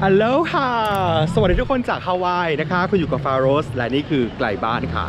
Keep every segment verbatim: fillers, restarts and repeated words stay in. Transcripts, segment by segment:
ฮัลโหลค่ะสวัสดีทุกคนจากฮาวายนะคะคุณอยู่กับฟาโรสและนี่คือไกลบ้านค่ะ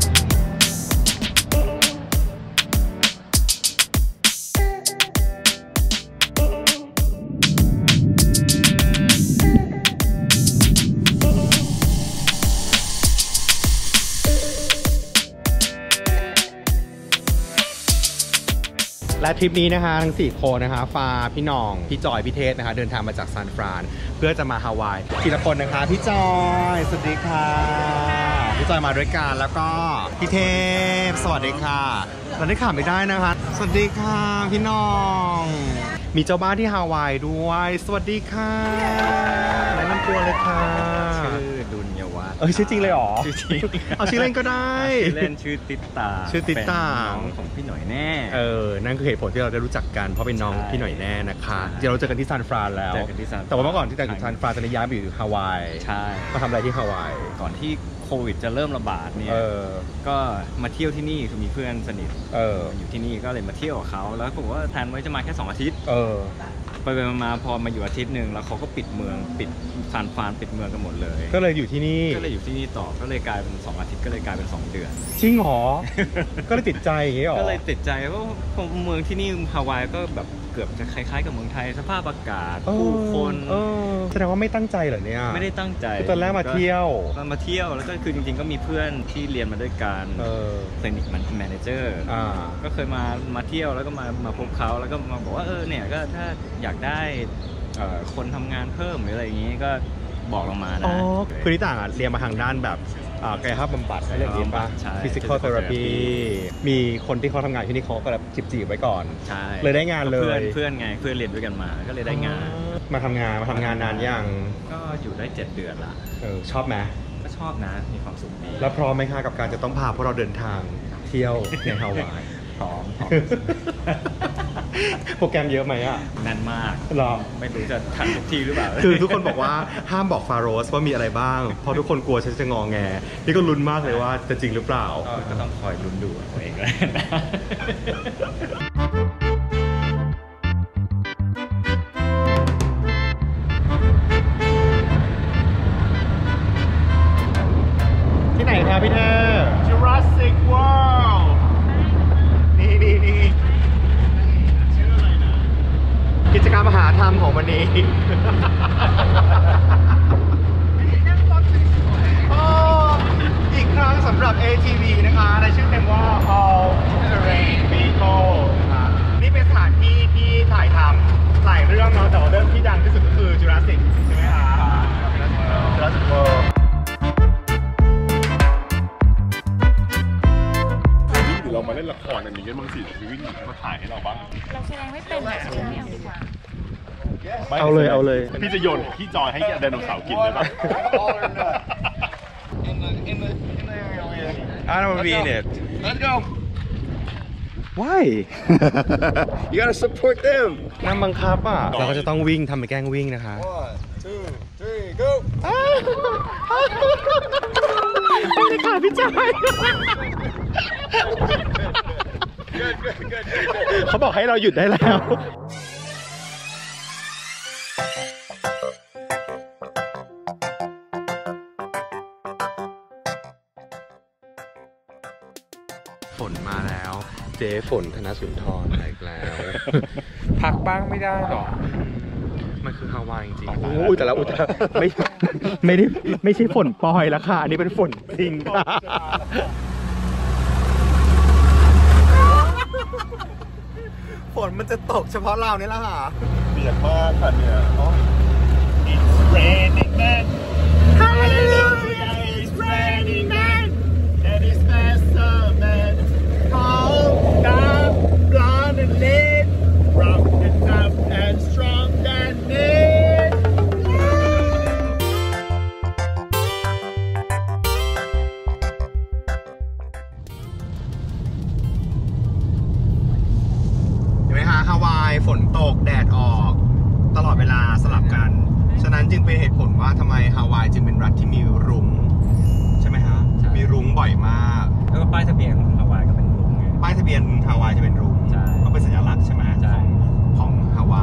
และทริปนี้นะคะทั้งสี่คนนะคะฟาพี่น้องพี่จอยพี่เทศนะคะเดินทางมาจากซานฟรานเพื่อจะมาฮาวายทีละคนนะคะพี่จอยสวัสดีค่ะพี่จอยมาด้วยกันแล้วก็พี่เทพสวัสดีค่ะเราได้ข่าวไม่ได้นะคะสวัสดีค่ะพี่น้องมีเจ้าบ้านที่ฮาวายด้วยสวัสดีค่ะแนะนำตัวเลยค่ะชื่อดุลยวัฒน์เออชื่อจริงเลยหรอชื่อจริงเอาชื่อเล่นก็ได้ชื่อเล่นชื่อติตาชื่อติตาน้องของพี่หน่อยแน่เออนั่นคือเหตุผลที่เราได้รู้จักกันเพราะเป็นน้องพี่หน่อยแน่นะคะเดี๋ยวเราเจอกันที่ซานฟรานแล้วแต่ว่าเมื่อก่อนที่แต่อยู่ซานฟรานตอนนี้ย้ายไปอยู่ฮาวายใช่มาทำอะไรที่ฮาวายก่อนที่โควิดจะเริ่มระบาดเนี่ยก็มาเที่ยวที่นี่คือมีเพื่อนสนิทเอออยู่ที่นี่ก็เลยมาเที่ยวกับเขาแล้วผมว่าแทนไว้จะมาแค่สองอาทิตย์เออไปไปมาพอมาอยู่อาทิตย์หนึ่งแล้วเขาก็ปิดเมืองปิดซานฟรานปิดเมืองกันหมดเลยก็เลยอยู่ที่นี่ก็เลยอยู่ที่นี่ต่อก็เลยกลายเป็นสองอาทิตย์ก็เลยกลายเป็นสองเดือนจริงหรอ ก็เลยติดใจอย่างเงี้ยหรอก็เลยติดใจเพราะเมืองที่นี่ฮาวายก็แบบเกือบจะคล้ายๆกับเมืองไทยสภาพอากาศผู้คนแสดงว่าไม่ตั้งใจเหรอเนี่ยไม่ได้ตั้งใจตอนแรกมาเที่ยวมาเที่ยวแล้วก็คือจริงๆก็มีเพื่อนที่เรียนมาด้วยกันคลินิกมันแมเนเจอร์ก็เคยมามาเที่ยวแล้วก็มามาพบเขาแล้วก็มาบอกว่าเออเนี่ยก็ถ้าอยากได้คนทำงานเพิ่มหรืออะไรอย่างนี้ก็บอกเรามานะอ๋อคือที่ต่างอ่ะเรียนมาทางด้านแบบกายภาพบำบัดอะไรอย่างนี้ป่ะ physical therapy มีคนที่เขาทำงานที่นี่เขาก็แบบจีบๆไว้ก่อนใช่เลยได้งานเลยเพื่อนเพื่อนไงเพื่อนเรียนด้วยกันมาก็เลยได้งานมาทำงานมาทำงานนานยังก็อยู่ได้เจ็ดเดือนละเออชอบไหมก็ชอบนะมีความสุขดีแล้วพร้อมไหมคะกับการจะต้องพาพวกเราเดินทางเที่ยวในฮาวายพร้อมโปรแกรมเยอะไหมอ่ะแน่นมากหรอไม่รู้จะทันทุกทีหรือเปล่าคือทุกคนบอกว่าห้ามบอกฟาโรสว่ามีอะไรบ้างเพราะทุกคนกลัวฉันจะงอแงนี่ก็ลุ้นมากเลยว่าจะจริงหรือเปล่าก็ต้องคอยลุ้นดูเอาเองเลยที่ไหนครับพี่เธอ Jurassic World นี่นี่นี่ชื่ออะไรนะกิจกรรมมหาธรรมของวันนี้อีกครั้งสำหรับ เอ ที วี นะคะในชื่อเต็มว่า All Terrain Vehicle นะคะนี่เป็นสถานที่ที่ถ่ายทำหลายเรื่องเนาะแต่ว่าเรื่องที่ดังที่สุดก็คือ Jurassic ใช่ไหมคะ Jurassic Worldเรามาเล่นละครอันนี้กันบางสิ่งที่วิ่งมาถ่ายให้เราบ้างเราแสดงไม่เป็นแบบฉันไม่เอาดีกว่าเอาเลยเอาเลยพี่จะโยนพี่จอยให้ไดโนเสาร์กินได้ปะ I don't mean it Let's go Why You gotta support them นั่งบังคับอ่ะเราก็จะต้องวิ่งทำไปแกล้งวิ่งนะคะ One two three go ไม่ขาดพี่จอยเขาบอกให้เราหยุดได้แล้วฝนมาแล้วเจ๊ฝนธนสุนทรมาอีกแล้วพักบ้างไม่ได้หรอมันคือฮาวายจริงๆอุ้ยแต่ละอุ้ยไม่ไม่ได้ไม่ใช่ฝนปล่อยแล้วค่ะอันนี้เป็นฝนจริงค่ะฝนมันจะตกเฉพาะเราเนี่ยแหละค่ะเปียกมากค่ะเนี่ย It's raining man Hallelujah It's raining man And it's faster man Tall dark blonde and lit Rock and tough and strong than it เห็นไหมฮะฮาวายฝนตกแดดออกตลอดเวลาสลับกันฉะนั้นจึงเป็นเหตุผลว่าทำไมฮาวายจึงเป็นรัฐที่มีรุ้งใช่ไหมฮะมีรุ้งบ่อยมากแล้วก็ป้ายทะเบียนของฮาวายก็เป็นรุ้งไงป้ายทะเบียนฮาวายจะเป็นรุ้งก็เป็นสัญลักษณ์ใช่ไหมของของฮาวายนะครับ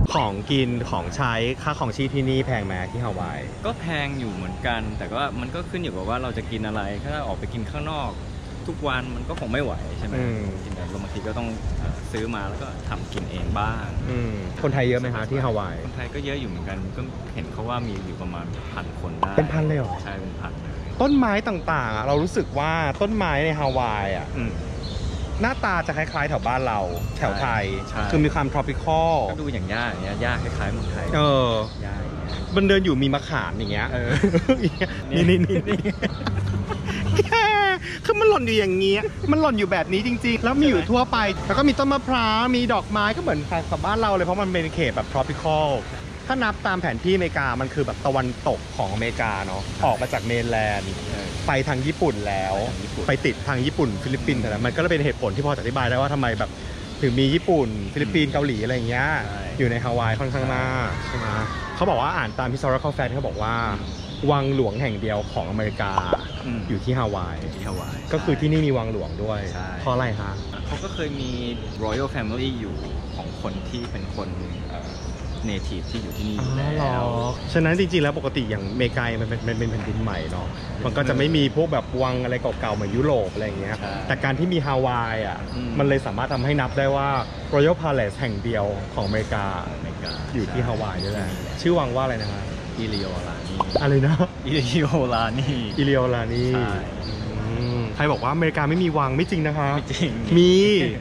ของกินของใช้ค่าของชีพที่นี่แพงไหมที่ฮาวายก็แพงอยู่เหมือนกันแต่ก็มันก็ขึ้นอยู่กับว่าเราจะกินอะไรถ้าออกไปกินข้างนอกทุกวันมันก็คงไม่ไหวใช่ไหมกินแต่บางทีก็ต้องซื้อมาแล้วก็ทำกินเองบ้างคนไทยเยอะไหมคะที่ฮาวายคนไทยก็เยอะอยู่เหมือนกันก็เห็นเขาว่ามีอยู่ประมาณพันคนได้เป็นพันเลยเหรอใช่เป็นพันเลยต้นไม้ต่างๆเรารู้สึกว่าต้นไม้ในฮาวายอ่ะหน้าตาจะคล้ายๆแถวบ้านเราแถวไทยคือมีความ tropical ก็ดูอย่างหญ้าอย่างเงี้ยหญ้าคล้ายๆเมืองไทยเออหญ้ามันเดินอยู่มีมะขามอย่างเงี้ยเออนี่นี่นี่แค่คือมันหล่นอยู่อย่างเงี้ยมันหล่นอยู่แบบนี้จริงๆแล้วมีอยู่ทั่วไปแล้วก็มีต้นมะพร้าวมีดอกไม้ก็เหมือนกับบ้านเราเลยเพราะมันเป็นเขตแบบ tropical ถ้านับตามแผนที่อเมริกามันคือแบบตะวันตกของอเมริกาเนาะออกมาจากเมนแลนด์ไปทางญี่ปุ่นแล้วไปติดทางญี่ปุ่นฟิลิปปินส์นะมันก็เลยเป็นเหตุผลที่พอจะอธิบายได้ว่าทำไมแบบถึงมีญี่ปุ่นฟิลิปปินส์เกาหลีอะไรอย่างเงี้ยอยู่ในฮาวายค่อนข้างมากใช่ไหมเขาบอกว่าอ่านตาม historical fact เขาบอกว่าวังหลวงแห่งเดียวของอเมริกาอยู่ที่ฮาวายที่ฮาวายก็คือที่นี่มีวังหลวงด้วยเพราะอะไรคะเขาก็เคยมี royal family อยู่ของคนที่เป็นคนเนทีฟที่อยู่ที่นี่แล้วฉะนั้นจริงๆแล้วปกติอย่างอเมริกามันเป็นเป็นแผ่นดินใหม่เนาะมันก็จะไม่มีพวกแบบวังอะไรเก่าๆเหมือนยุโรปอะไรอย่างเงี้ยแต่การที่มีฮาวายอ่ะมันเลยสามารถทำให้นับได้ว่า Royal Palace แห่งเดียวของอเมริกาอยู่ที่ฮาวายนี่แหละชื่อวังว่าอะไรนะครับอิลิโอลานีอะไรนะอิลิโอลานีอิลิโอลานีใครบอกว่าอเมริกาไม่มีวังไม่จริงนะคะไม่จริงมี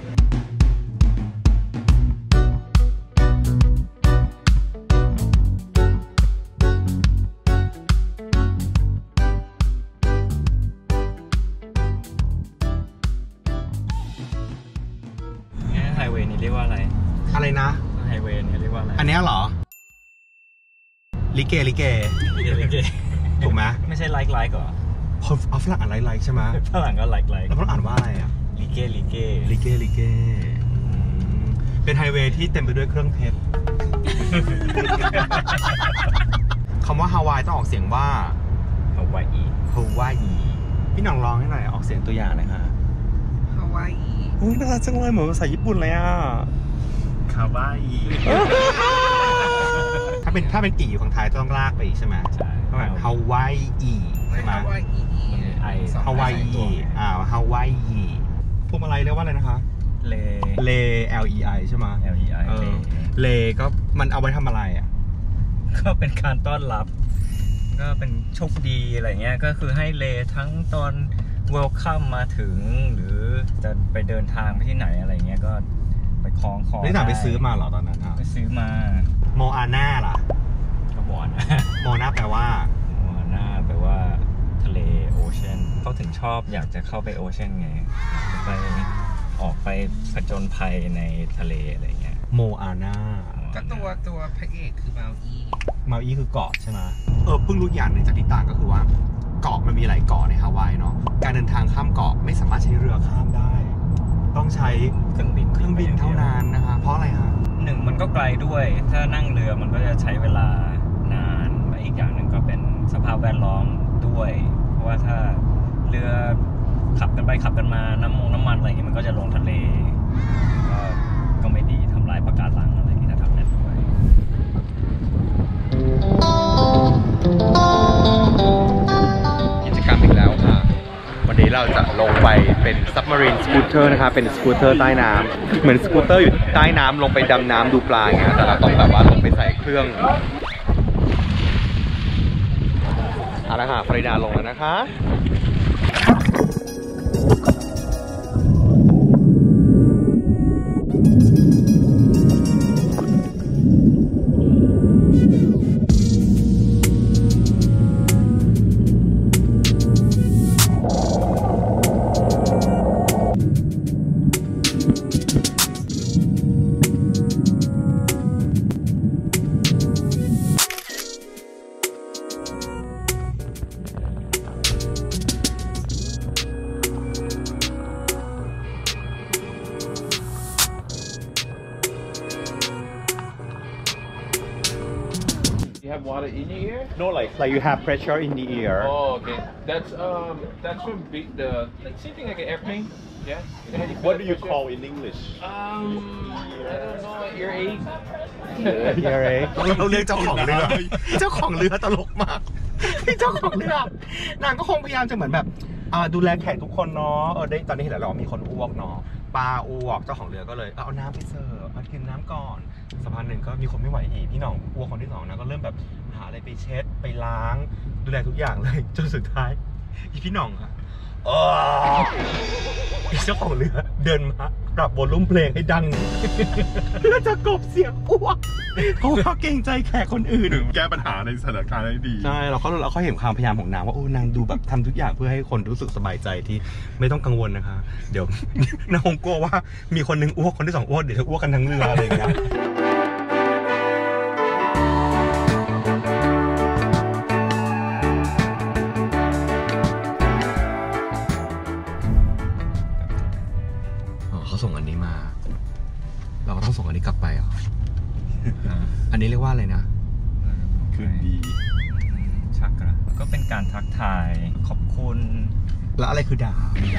ไฮเวย์นี้เรียกว่าอะไรอะไรนะไฮเวย์นี้เรียกว่าอะไรอันนี้เหรอลิเกลิเกลิเกถูกไหมไม่ใช่ไลค์ไลค์ก่อนเอาฝรั่งอ่านไลค์ไลค์ใช่ไหมฝรั่งก็ไลค์ไลค์แล้วฝรั่งอ่านว่าอะไรอ่ะลิเกลิเกลิเกลิเกเป็นไฮเวย์ที่เต็มไปด้วยเครื่องเพชรคำว่าฮาวายต้องออกเสียงว่าฮาวายฮาวายพี่น้องร้องให้หน่อยออกเสียงตัวอย่างหน่อยค่ะฮาวายอุ้ยน่ารักจังเลยเหมือนภาษาญี่ปุ่นเลยอ่ะคาวาอิถ้าเป็นถ้าเป็นอีอยู่ฝั่งไทยต้องลากไปอีกใช่ไหมใช่ฮาวายอีใช่ไหมฮาวายอีฮาวายอีอ่าฮาวายอีพวงมาลัยเรียกว่าอะไรนะคะเลเล L E I ใช่ไหม L E I เลก็มันเอาไว้ทำอะไรอ่ะก็เป็นการต้อนรับก็เป็นโชคดีอะไรเงี้ยก็คือให้เลทั้งตอนเวลคัมมาถึงหรือจะไปเดินทางไปที่ไหนอะไรเงี้ยก็ไปคล้องคอนี่ต่างไปซื้อมาเหรอตอนนั้นไปซื้อมาโมอาน่าล่ะก็บอนโมน่าแปลว่าโมอาน่าแปลว่าทะเลโอเชียนเขาถึงชอบอยากจะเข้าไปโอเชียนไงไปออกไปผจญภัยในทะเลอะไรเงี้ยโมอาน่าก็ตัวตัวพระเอกคือมาอีมาอีคือเกาะใช่ไหมเออเพิ่งรู้อย่างหนึ่งจากที่ต่างก็คือว่าเกาะมันมีหลายเกาะในฮาวายเนาะการเดินทางข้ามเกาะไม่สามารถใช้เรือข้ามได้ต้องใช้เครื่องบินเครื่องบินเท่านั้นนะคะเพราะอะไรฮะหนึ่งมันก็ไกลด้วยถ้านั่งเรือมันก็จะใช้เวลานานและอีกอย่างหนึ่งก็เป็นสภาพแวดล้อมด้วยเพราะว่าถ้าเรือขับกันไปขับกันมาน้ำมงน้ำมันอะไรอย่างเงี้ยมันก็จะลงทะเลก็ก็ไม่ดีทำลายปะการังอะไรอย่างเงี้ยถ้าทำนั่นด้วยกิจกรรมอีกแล้วค่ะวันนี้เราจะลงไปเป็น submarine scooter นะคะเป็นสกูตเตอร์ใต้น้ำเหมือนสกูตเตอร์อยู่ใต้น้ำลงไปดำน้ำดูปลาอย่างเงี้ยแต่เราต้องแบบว่าลงไปใส่เครื่องเอาละค่ะฟริดาลงแล้วนะคะ You have water in your ear? No, like like you have pressure in the ear. Oh, okay. That's um that's from big the like same thing like an airplane. Yeah. What do you call in English? Um, I don't know. Earache. พี่เอริกเราเรียกเจ้าของเรือเจ้าของเรือตลกมากพี่เจ้าของเรือนางก็คงพยายามจะเหมือนแบบดูแลแขกทุกคนเนาะเออได้ตอนนี้เห็นแล้วมีคนอ้วกเนาะปลาอ้วกเจ้าของเรือก็เลยเอาน้ำไปเสิร์ฟเอากินน้ำก่อนสักพักหนึ่งก็มีคนไม่ไหวอีกพี่หน่องอ้วกคนที่สองนะก็เริ่มแบบหาอะไรไปเช็ดไปล้างดูแลทุกอย่างเลยจนสุดท้ายอีพี่หน่องอะเจ้าของเรือเดินมาปรับวอลลุ่มเพลงให้ดังเพื่อจะกลบเสียงอ้วกเพราะว่าเกรงใจแขกคนอื่นแก้ปัญหาในสถานการณ์ได้ดีใช่เราก็เราก็เห็นความพยายามของนางว่าโอ้นางดูแบบทำทุกอย่างเพื่อให้คนรู้สึกสบายใจที่ไม่ต้องกังวลนะคะเดี๋ยวนางคงกลัวว่ามีคนนึงอ้วกคนที่สองอ้วกเดี๋ยวจะอ้วกกันทั้งเรืออะไรอย่างเงี้ยส่งอันนี้มาเราก็ต้องส่งอันนี้กลับไปเหรอ อันนี้เรียกว่าอะไรนะคืนดีชักระก็เป็นการทักทายขอบคุณแล้วอะไรคือด่า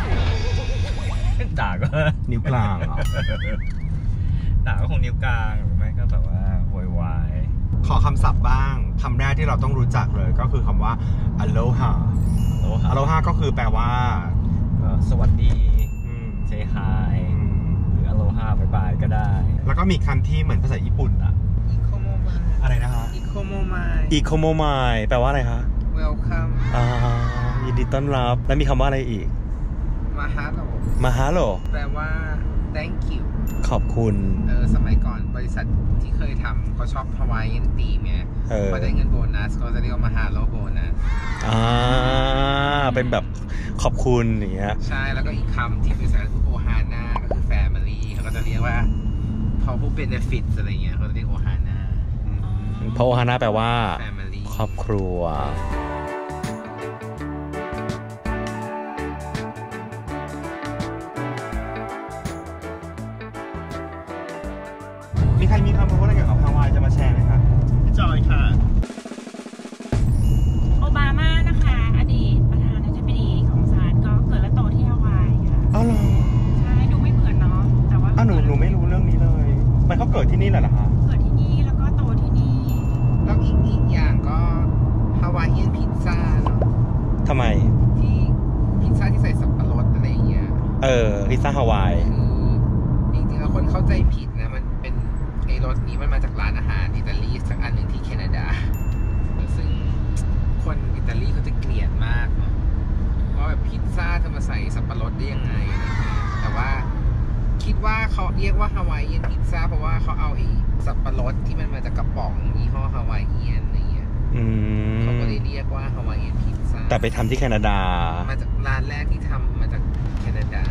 ด่าก็นิ้วกลางเหรอด่าก็คงนิ้วกลางหรือไม่ก็แบบว่าโวยวายขอคำศัพท์บ้างคำแรกที่เราต้องรู้จักเลยก็คือคำว่า aloha aloha ก็คือแปลว่าสวัสดีsay hi หรือ aloha บายบายก็ได้แล้วก็มีคำที่เหมือนภาษาญี่ปุ่นอะ ikomomai อะไรนะคะ ikomomai ikomomai แปลว่าอะไรคะ welcome อ่ายินดีต้อนรับแล้วมีคำว่าอะไรอีก mahalo mahalo แปลว่า thank you ขอบคุณเออสมัยก่อนบริษัทที่เคยทำเขาชอบ Hawaiian theme ไงพอได้เงินโบนัสเขาจะเรียกว่า mahalo bonus อ่าเป็นแบบขอบคุณอย่างเงี้ยใช่แล้วก็อีกคำที่เป็นภาษาคือ ohana ก็คือ family เขาก็จะเรียกว่าพอผู้ benefits อะไรเงี้ยเขาจะเรียก ohana เพราะ ohana แปลว่า family ครอบครัวมีใครมีคำพูดอะไรเกี่ยวกับฮาวายจะมาแชร์ไหมคะพี่จอยค่ะโอบามานะคะอดีตประธานาธิบดีของศาลก็เกิดและโตที่ฮาวายค่ะอ้าวเหรอใช่ดูไม่เหมือนเนาะแต่ว่าอ้าวหนูหนูไม่รู้เรื่องนี้เลยมันเขาเกิดที่นี่แหละเหรอคะเกิดที่นี่แล้วก็โตที่นี่แล้วอีกอีกอย่างก็ฮาวายเอียนพิซซ่าเนาะทำไมที่พิซซ่าที่ใส่สับปะรดอะไรอย่างเงี้ยเออพิซซ่าฮาวายคือจริงๆแล้วคนเข้าใจผิดนะมันเป็นไอ้รสนี้มันมาจากร้านอาหารอิตาลีสักอันหนึ่งที่แคนาดาซึ่งคนอิตาลีเขาจะเกลียดมากเนาะว่าแบบพิซซ่าเธอมาใส่สับปะรดได้ยังไงอะไรเงี้ยแต่ว่าคิดว่าเขาเรียกว่าฮาวายเอียนพิซซ่าเพราะว่าเขาเอาไอ้สับปะรดที่มันมาจากกระป๋องยี่ห้อฮาวายเอียนอะไรเงี้ยเขาก็เลยเรียกว่าฮาวายเอียนพิซซ่าแต่ไปทำที่แคนาดามาจากร้านแรกที่ทำมาจากแคนาดา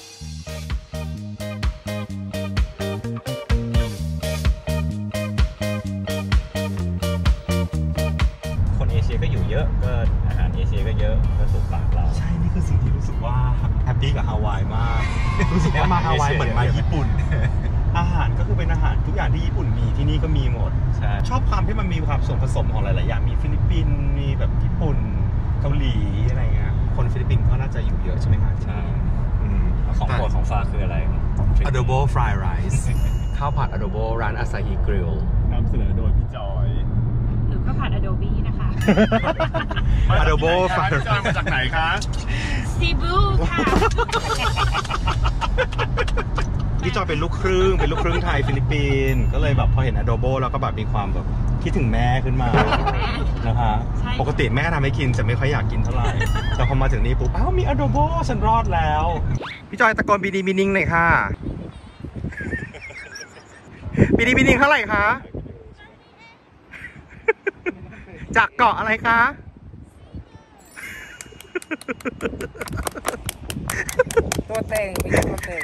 ก็อยู่เยอะก็อาหารเอเชียก็เยอะก็ถูกปากเราใช่นี่คือสิ่งที่รู้สึกว่าแฮปปี้กับฮาวายมากรู้สึกว่ามาฮาวายเหมือนมาญี่ปุ่นอาหารก็คือเป็นอาหารทุกอย่างที่ญี่ปุ่นมีที่นี่ก็มีหมดชอบความที่มันมีความส่วนผสมของหลายๆอย่างมีฟิลิปปินส์มีแบบญี่ปุ่นเกาหลีอะไรเงี้ยคนฟิลิปปินส์ก็น่าจะอยู่เยอะใช่ไหมคะใช่ของโปรดของฟ้าคืออะไร Adobo Fried Rice ข้าวผัด Adobo ร้าน Asahi Grill นำเสนอโดยพี่จอยหรือข้าวผัด Adobe นะคะ Adobo พี่จอยมาจากไหนคะซีบูค่ะพี่จอยเป็นลูกครึ่งเป็นลูกครึ่งไทยฟิลิปปินส์ก็เลยแบบพอเห็น Adobo แล้วก็แบบมีความแบบคิดถึงแม่ขึ้นมานะคะปกติแม่ทำให้กินจะไม่ค่อยอยากกินเท่าไหร่แต่พอมาถึงนี่ปุ๊บอ้าวมี Adobo ฉันรอดแล้วพี่จอยตะโกนบีดีบีนิ่งหน่อยค่ะบีดีบีนิ่งเท่าไหร่คะจากเกาะอะไรคะตัวเต็งมีตัวเต็ง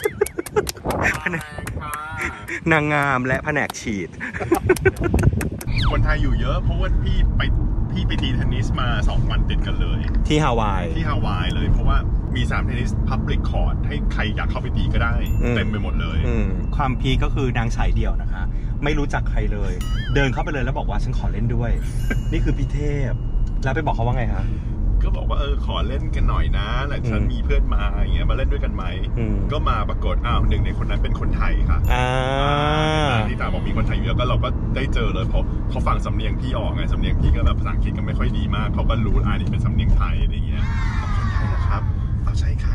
นางงามและแผนกฉีดคนไทยอยู่เยอะเพราะว่าพี่ไปพี่ไปตีเทนนิสมาสองวันติดกันเลยที่ฮาวายที่ฮาวายเลยเพราะว่ามีสามเทนนิสพับลิกคอร์ตให้ใครอยากเข้าไปตีก็ได้เต็มไปหมดเลยความพีก็คือนางฉายเดี่ยวนะคะไม่รู้จักใครเลยเดินเข้าไปเลยแล้วบอกว่าฉันขอเล่นด้วยนี่คือพี่เทพแล้วไปบอกเขาว่าไงคะก็บอกว่าเออขอเล่นกันหน่อยนะแล้วฉันมีเพื่อนมาอย่างเงี้ยมาเล่นด้วยกันไหมก็มาปรากฏอ้าวหนึ่งในคนนั้นเป็นคนไทยค่ะที่ตาบอกมีคนไทยอยู่แล้วก็เราก็ได้เจอเลยเพราะเขาฟังสำเนียงพี่ออกไงสำเนียงพี่ก็แบบภาษาอังกฤษก็ไม่ค่อยดีมากเขาก็รู้อ่านี่เป็นสำเนียงไทยอะไรเงี้ยคนไทยนะครับเอาใช่ค่ะ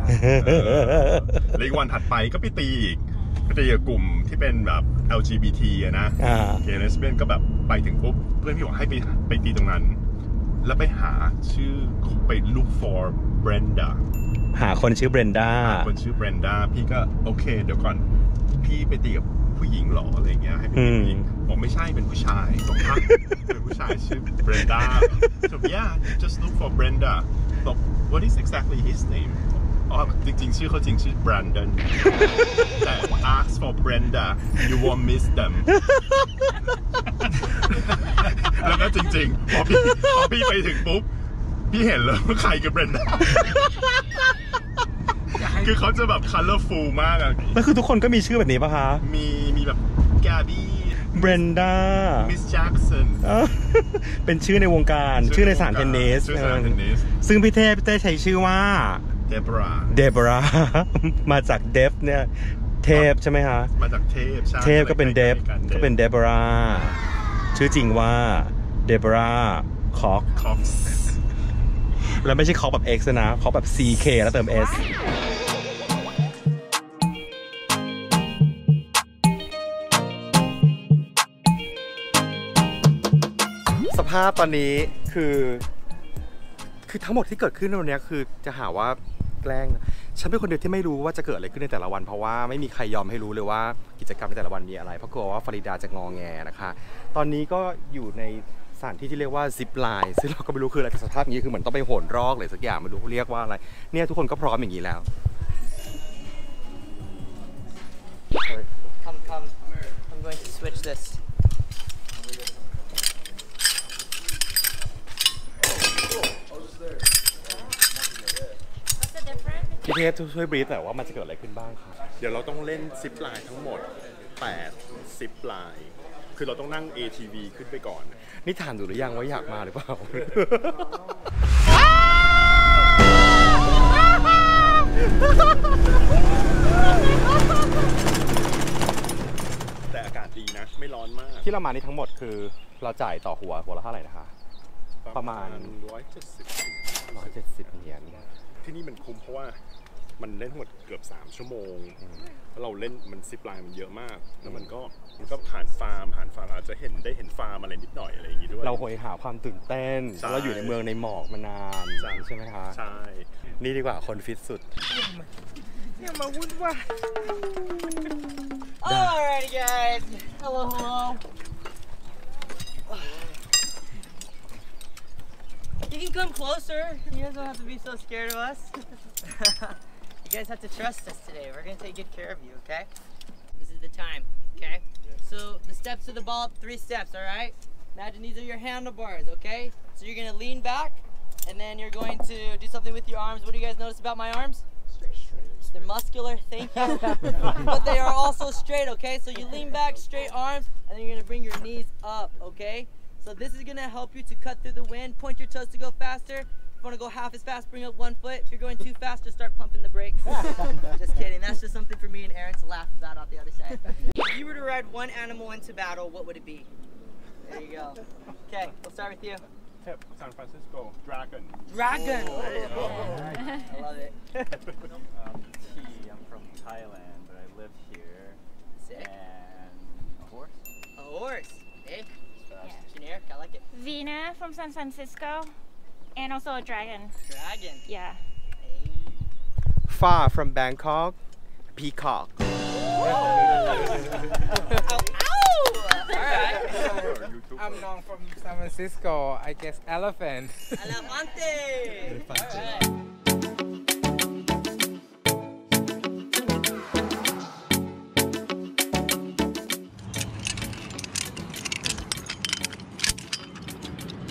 แล้วอีกวันถัดไปก็ไปตีอีกไปตีกับกลุ่มที่เป็นแบบ แอล จี บี ที อะนะเกย์เลสเบี้ยนก็แบบไปถึงปุ๊บเพื่อนพี่บอกให้ไปไปตีตรงนั้นแล้วไปหาชื่อไป look for Brenda หาคนชื่อ Brenda หาคนชื่อ Brenda พี่ก็โอเคเดี๋ยวก่อนพี่ไปตีกับผู้หญิงหรออะไรเงี้ยให้เป็นผู้หญิงบอกไม่ใช่เป็นผู้ชายบอกฮะเป็นผู้ชายชื่อ Brenda so yeah just look for Brenda บอก what is exactly his name อ๋อจริงๆชื่อเขาจริงชื่อ Brandon แต่ ask for Brenda you won't miss them แล้วก็จริงๆพอพี่พอพี่ไปถึงปุ๊บพี่เห็นเลยว่าใครกับเบรนด้าคือเขาจะแบบ colorful มากอะแล้วคือทุกคนก็มีชื่อแบบนี้ป่ะคะมีมีแบบแกบี้เบรนด้ามิสแจ็กสันเป็นชื่อในวงการชื่อในสนามเทนนิสซึ่งพี่เทพพี่เต้ใช้ชื่อว่าเดบราเดบรามาจากเดฟเนี่ยเทพใช่ไหมคะมาจากเทพเทพก็เป็นเดฟก็เป็นเดบราชื่อจริงว่าเดบราคอกแล้วไม่ใช่คอกแบบ X นะคอกแบบ ซี เค แล้วเติม S สภาพตอนนี้คือคือทั้งหมดที่เกิดขึ้นในวันนี้คือจะหาว่าแกล้งฉันเป็นคนเดียวที่ไม่รู้ว่าจะเกิดอะไรขึ้นในแต่ละวันเพราะว่าไม่มีใครยอมให้รู้เลยว่ากิจกรรมในแต่ละวันมีอะไรเพราะกลัวว่าฟาริดาจะงอแงนะคะตอนนี้ก็อยู่ในสถานที่ที่เรียกว่าซิปไลน์ซึ่งเราก็ไม่รู้คืออะไรสภาพนี้คือเหมือนต้องไปโหนรอกเลยสักอย่างไม่รู้เรียกว่าอะไรเนี่ยทุกคนก็พร้อมอย่างนี้แล้ว Come come I'm going to switch this พี่เทพช่วยบรีฟหน่อยว่ามันจะเกิดอะไรขึ้นบ้างครับเดี๋ยวเราต้องเล่นซิปไลน์ทั้งหมดแปดซิปไลน์คือเราต้องนั่ง เอ ที วี ขึ้นไปก่อนนี่ถามดูหรือยังว่าอยากมาหรือเปล่าแต่อากาศดีนะไม่ร้อนมากที่เรามานี่ทั้งหมดคือเราจ่ายต่อหัวหัวละเท่าไหร่นะคะประมาณหนึ่งร้อยเจ็ดสิบร้อยเจ็ดสิบเหรียญที่นี่มันคุ้มเพราะว่ามันเล่นทั้งหมดเกือบสามชั่วโมงแล้วเราเล่นมันซิปไลน์มันเยอะมากแล้วมันก็มันก็ผ่านฟาร์มผ่านฟาร์มอาจจะเห็นได้เห็นฟาร์มอะไรนิดหน่อยอะไรอย่างงี้ด้วยเราโหยหาความตื่นเต้นเราอยู่ในเมืองในหมอกมานานใช่ไหมคะใช่นี่ดีกว่าคนฟิตสุดอย่ามาวุ่นวาย Alright guys hello hello You can come closer. You guys don't have to be so scared of us. You guys have to trust us today. We're gonna take good care of you, okay? This is the time, okay? So the steps to the ball up, three steps, all right? Imagine these are your handlebars, okay? So you're gonna lean back, and then you're going to do something with your arms. What do you guys notice about my arms? Straight, straight. They're muscular, thank you. But they are also straight, okay? So you lean back, straight arms, and then you're gonna bring your knees up, okay? So this is gonna help you to cut through the wind. Point your toes to go faster. If you wanna go half as fast, bring up one foot. If you're going too fast, just start pumping the brakes. Just kidding. That's just something for me and Aaron to laugh about out the other side. If you were to ride one animal into battle, what would it be? There you go. Okay, we'll start with you. Yep, San Francisco. Dragon. Dragon. I love it. um, T. I'm from Thailand, but I live here. Sick. And a horse. A horse. Hey. Generic, I like it. Vina from San Francisco, and also a dragon. Dragon. Yeah. Hey. Far from Bangkok, peacock. ow, ow! Alright. I'm known from San Francisco, I guess elephant. Elefante! Alright.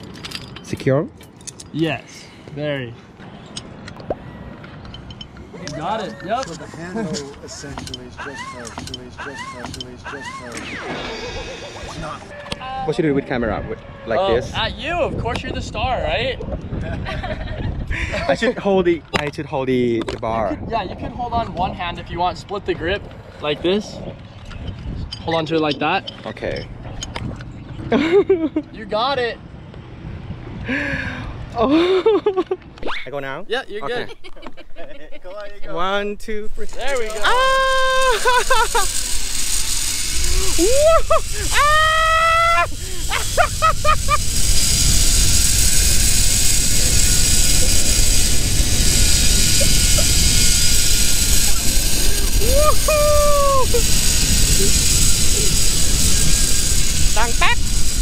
Secure? Yes, very. got it. Yep. So the handle essentially is just her. Is just her. Is just her. It's not. What should we do with camera? Like Oh, this? At you, of course you're the star, right? I should hold the. I should hold the, the bar. Yeah, you can hold on one hand if you want. Split the grip like this. Hold on to it like that. Okay. You got it. Oh. I go now? Yeah, you're Okay. good. Go on, you go. One, two, three. There we go. Ah! Tăng tắc.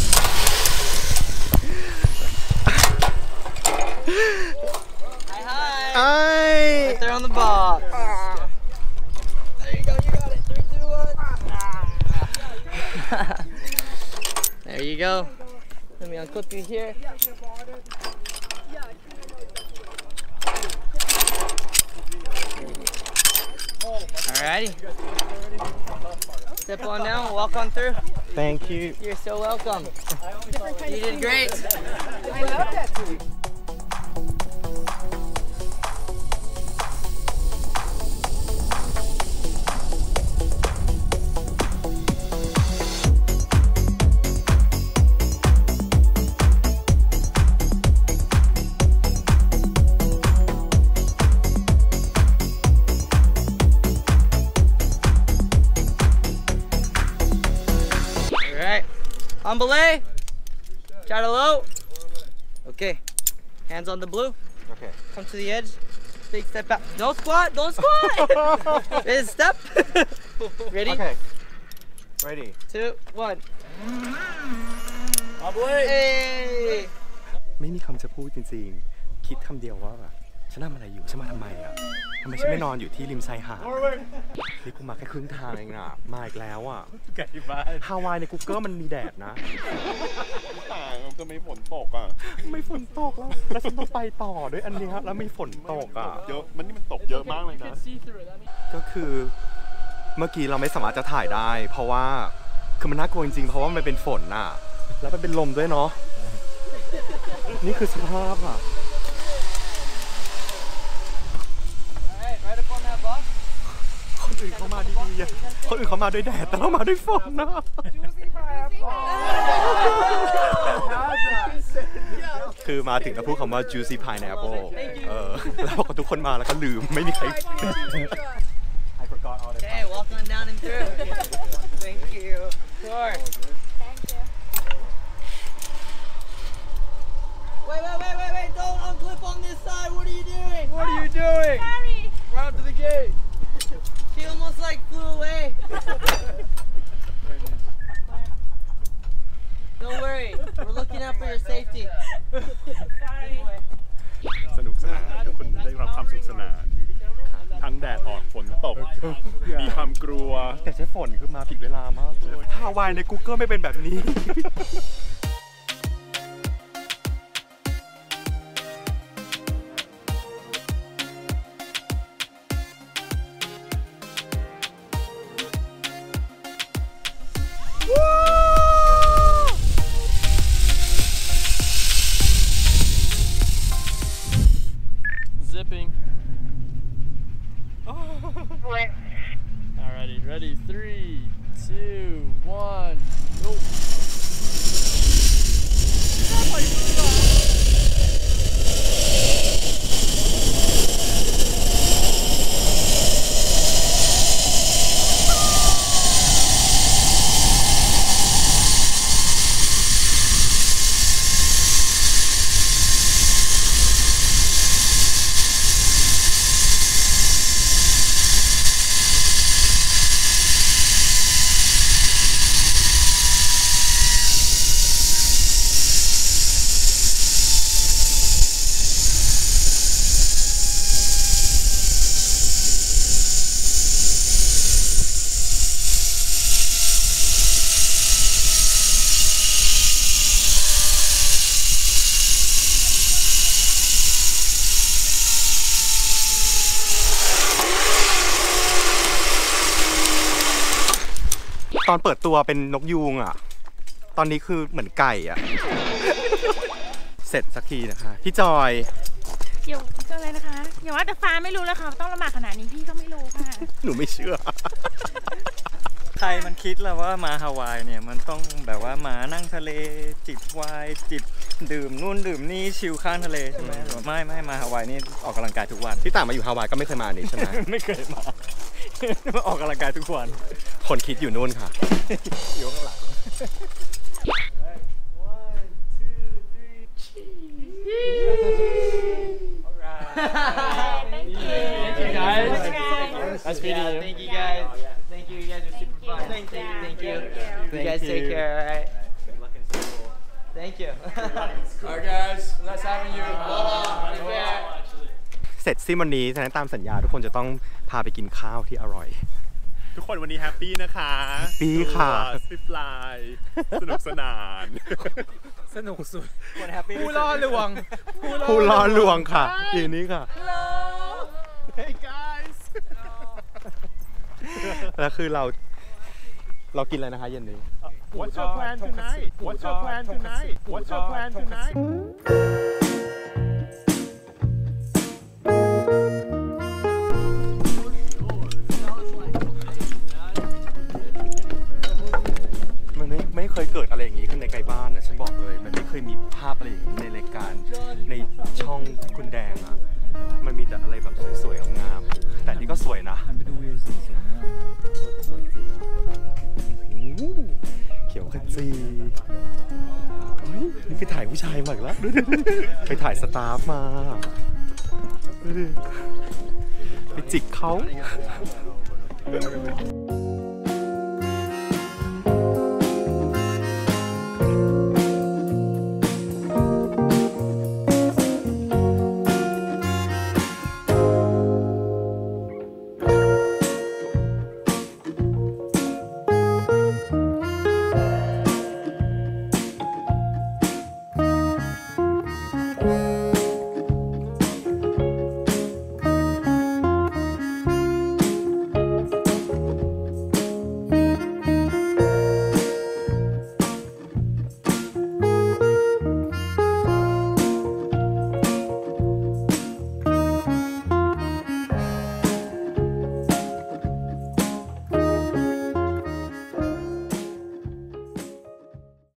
Hi, hi. Hi. Right there on the box. There you go, you got it. Three, two, one. There you go. Let me unclip you here. Alrighty. Step on down, walk on through. Thank you. You're so welcome. You did great. I love that too. On belay. Try to low. Okay. Hands on the blue. Okay. Come to the edge. Big step back. Don't squat. Don't squat. Ready to step. Ready? Okay. Ready. Two, one. On belay. Hey. ไม่มีคำจะพูดจริงๆ คิดคำเดียวว่าแบบฉันทำอะไรอยู่ฉันมาทำไมอ่ะทำไมฉันไม่นอนอยู่ที่ริมชายหาดนี่กูมาแค่ครึ่งทางเองอ่ะมาอีกแล้วอ่ะฮาวายใน Google มันมีแดดนะต่างจะไม่ฝนตกอ่ะไม่ฝนตกแล้วแล้วฉันต้องไปต่อด้วยอันนี้แล้วมีฝนตกอ่ะเยอะมันนี่มันตกเยอะมากเลยนะก็คือเมื่อกี้เราไม่สามารถจะถ่ายได้เพราะว่าคือมันน่ากลัวจริงๆเพราะว่ามันเป็นฝนน่ะแล้วมันเป็นลมด้วยเนาะนี่คือสภาพอ่ะคนอื่นเขามาดีๆอ่ะคนอื่นเขามาด้วยแดดแต่เรามาด้วยฝนนะคือมาถึงแล้วพูดคำว่า juicy pineapple เออแล้วพอทุกคนมาแล้วก็ลืมไม่มีใคร I forgot all the Okay, walk on down and through. Thank you. Sure. Thank you. Wait, wait, wait, wait, wait! Don't unclip on this side. What are you doing? What are you doing? Sorry. Run up to the gate. She almost like flew away. Don't worry. We're looking out for your safety. Sorry. สนุกสนานทุกคนได้รับความสนุกสนานทั้งแดดออกฝนตกมีความกลัวแต่ใช้ฝนคือมาผิดเวลามากเลยฮาวายใน Google ไม่เป็นแบบนี้ Zipping. Alrighty, ready? Three, two, one, go. ตอนเปิดตัวเป็นนกยูงอ่ะตอนนี้คือเหมือนไก่อ่ะ เสร็จสักทีนะคะพี่จอยเดี๋ยวเจอเลยนะคะอย่าว่าแต่ฟ้าไม่รู้แล้วค่ะต้องละหมาดขนาดนี้พี่ก็ไม่รู้ค่ะหนูไม่เชื่อใครมันคิดแล้วว่ามาฮาวายเนี่ยมันต้องแบบว่ามานั่งทะเลจิบไวน์จิบดื่มนู่นดื่มนี่ชิลข้างทะเลใช่ไหมไม่ไม่มาฮาวายนี่ออกกำลังกายทุกวันที่ต่างมาอยู่ฮาวายก็ไม่เคยมานี่ใช่ไหมไม่เคยมามาออกกำลังกายทุกวันคนคิดอยู่นู่นค่ะอยู่ข้างหลัง Thank you. Thank you guys. Nice meeting you. Thank you guys. Thank you. You guys are super fun. Thank you. Thank you. You guys take care. All right. Thank you. Alright guys, nice having you. เสร็จสิ้นวันนี้ฉะนั้นตามสัญญาทุกคนจะต้องพาไปกินข้าวที่อร่อยทุกคนวันนี้แฮปปี้นะคะแฮปปี้ค่ะซิปไลน์สนุกสนานสนุกสุดคนแฮปปี้ผู้ล่อลวงผู้ล่อลวงค่ะทีนี้ค่ะ Hello Hey guys แล้วคือเราเรากินอะไรนะคะเย็นนี้ What's your plan tonight What's your plan tonight What's your plan tonightมันไม่ไม่เคยเกิดอะไรอย่างนี้ขึ้นในไกลบ้านนะฉันบอกเลยมันไม่เคยมีภาพอะไรอย่างนี้ในรายการในช่องคุณแดงอะมันมีแต่อะไรแบบสวยๆงามๆแต่นี่ก็สวยนะหันไปดูวิวสิสวยมากสวยจริงอะเขียวขจีเฮ้ยนี่ไปถ่ายผู้ชายมาอีกแล้วไปถ่ายสตาฟมาไปจิกเขา